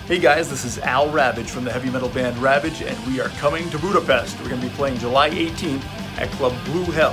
Hey guys, this is Al Ravage from the heavy metal band Ravage, and we are coming to Budapest. We're going to be playing July 18th at Club Blue Hell.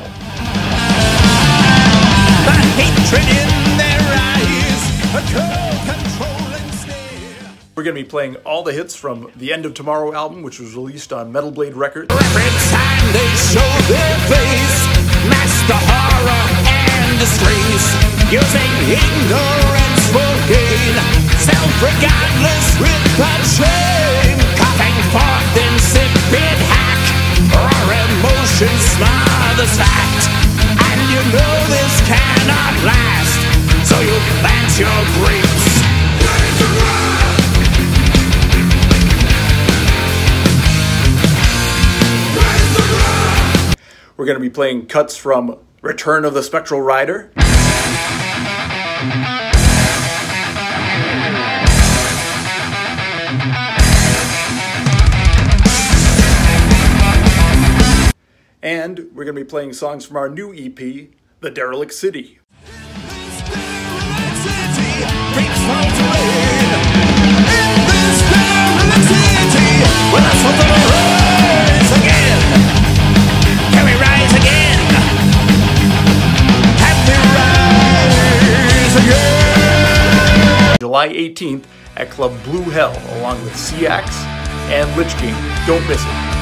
The hatred in their eyes, a cold controlling stare. We're going to be playing all the hits from the End of Tomorrow album, which was released on Metal Blade Records. Every time they show their face, mask the horror and disgrace, using ignorance for gain, self-regardless without shame, coughing forth insipid hack, or emotion smothers fact. And you know this cannot last, so you plant your grapes. We're going to be playing cuts from Return of the Spectral Rider, and we're going to be playing songs from our new EP, The Derelict City. July 18th at Club Blue Hell, along with Seax and Lich King. Don't miss it.